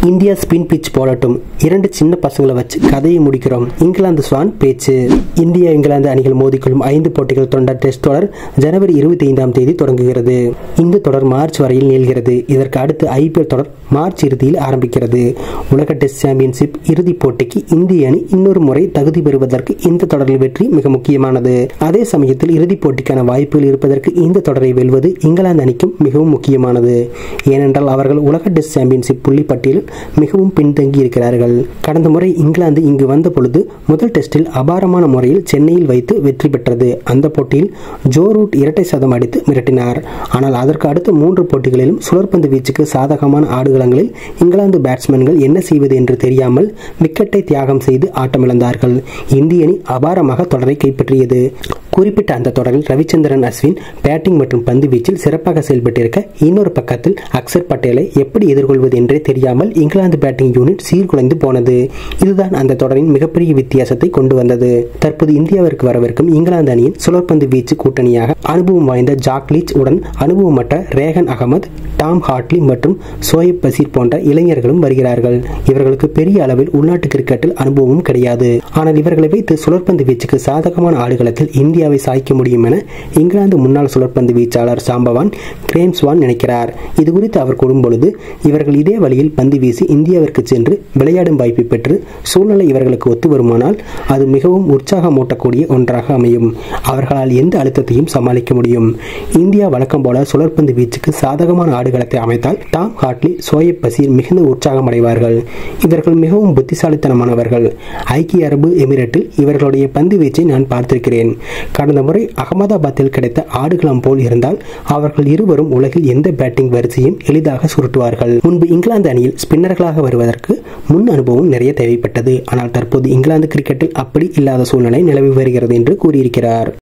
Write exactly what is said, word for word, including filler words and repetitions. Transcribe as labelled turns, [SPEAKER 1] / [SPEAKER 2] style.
[SPEAKER 1] India spin pitch போடட்டும், இரண்டு சின்ன பசங்களை வச்சு கதையை முடிக்கிறோம். இங்கிலாந்து ஸ்வான் பேச்சு. இந்தியா இங்கிலாந்து அணிகள் மோதிக்கொள்ளும் ஐந்து போட்டிகள் கொண்ட டெஸ்ட் தொடர் ஜனவரி இருபத்தி ஐந்தாம் தேதி தொடங்குகிறது. இந்த தொடர் மார்ச் வரையில் நீள்கிறது. இதற்கு அடுத்து ஐபிஎல் தொடர் மார்ச் இறுதியில் ஆரம்பிக்கிறது. உலக டெஸ்ட் சாம்பியன்ஷிப் இறுதிப் போட்டிக்கு இந்திய அணி இன்னொரு முறை தகுதி பெறுவதற்கு இந்த தொடரில் வெற்றி மிக முக்கியமானது. அதே சமயத்தில் இறுதிப் போட்டிக்கான வாய்ப்புகள் இருப்பதற்கு இந்த தொடரை வெல்வது இங்கிலாந்து அணிக்கும் மிகவும் முக்கியமானது. ஏனென்றால் அவர்கள் உலக டெஸ்ட் சாம்பியன்ஷிப் புள்ளி பட்டியலில் மிகவும் பின்தங்கி இருக்கிறார்கள். கடந்த முறை இங்கிலாந்து இங்கு வந்த பொழுது முதல் டெஸ்டில் அபாரமான முறையில் சென்னையில் வைத்து வெற்றி பெற்றது. அந்த போட்டியில் ஜோ ரூட் இரட்டை சதம் அடித்து மிரட்டினார். ஆனால் அதற்கு அடுத்த மூன்று போட்டிகளிலும் சுழற்பந்து வீச்சுக்கு சாதகமான ஆடுகளங்களில் இங்கிலாந்து பேட்ஸ்மேன்கள் என்ன செய்வது என்று தெரியாமல் விக்கெட்டை தியாகம் செய்து ஆட்டமிழந்தார்கள். இந்திய அணி அபாரமாக தொடரை கைப்பற்றியது. குறிப்பிட்ட அந்த தொடரில் ரவிச்சந்திரன் அஸ்வின் பேட்டிங் மற்றும் பந்து வீச்சில் சிறப்பாக செயல்பட்டிருக்க, இன்னொரு பக்கத்தில் அக்சர் பட்டேலை எப்படி எதிர்கொள்வது என்றே தெரியாமல் இங்கிலாந்து பேட்டிங் யூனிட் சீர்குலைந்து போனது. இதுதான் அந்த தொடரின் மிகப்பெரிய வித்தியாசத்தை கொண்டு வந்தது. தற்போது இந்தியாவிற்கு வரவிருக்கும் இங்கிலாந்து அணியின் சுழற்பந்து வீச்சு கூட்டணியாக அனுபவம் வாய்ந்த ஜாக் லீச் உடன் அனுபவமற்ற ரேகன் அகமது, டாம் ஹாட்லி மற்றும் சோயப் பசீர் போன்ற இளைஞர்களும் வருகிறார்கள். இவர்களுக்கு பெரிய அளவில் உள்நாட்டு கிரிக்கெட்டில் அனுபவமும் கிடையாது. ஆனால் இவர்களை வைத்து சுழற்பந்து வீச்சுக்கு சாதகமான ஆடுகளத்தில் இந்தியாவை சாய்க்க முடியும் என இங்கிலாந்து முன்னாள் சுழற்பந்து வீச்சாளர் சாம்பவான் கிரேம் ஸ்வான் நினைக்கிறார். இது குறித்து அவர் கூறும்பொழுது, இவர்கள் இதே வழியில் பந்து வீசி இந்தியாவிற்கு சென்று விளையாடும் வாய்ப்பை பெற்று சூழ்நிலை இவர்களுக்கு ஒத்து வருமானால் அது மிகவும் உற்சாகமூட்டக்கூடிய ஒன்றாக அமையும். அவர்களால் எந்த அழுத்தத்தையும் சமாளிக்க முடியும். இந்தியா வழக்கம் போல சுழற்பந்து வீச்சுக்கு சாதகமான ஆடுகளத்தை அமைத்தால் டாம் ஹாட்லி, சோயப் பசீர் மிகுந்த உற்சாகம் அடைவார்கள். இவர்கள் மிகவும் புத்திசாலித்தனமானவர்கள். ஐக்கிய அரபு எமிரேட்டில் இவர்களுடைய பந்து வீச்சை நான் பார்த்திருக்கிறேன். கடந்த முறை அகமதாபாத்தில் கிடைத்த ஆடுகளம் போல் இருந்தால் அவர்கள் இருவரும் உலகில் எந்த பேட்டிங் வரிசையும் எளிதாக சுருட்டுவார்கள். முன்பு இங்கிலாந்து அணியில் ஸ்பின்னர்களாக வருவதற்கு முன் அனுபவம் நிறைய தேவைப்பட்டது. ஆனால் தற்போது இங்கிலாந்து கிரிக்கெட்டில் அப்படி இல்லாத சூழ்நிலை நிலவி வருகிறது என்று கூறியிருக்கிறார்.